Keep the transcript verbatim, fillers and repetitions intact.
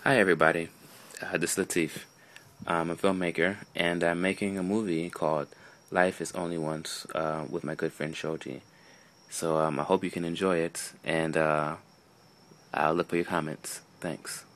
Hi everybody, uh, this is Lateef. I'm a filmmaker and I'm making a movie called Life is Only Once uh, with my good friend Shoji. So um, I hope you can enjoy it and uh, I'll look for your comments. Thanks.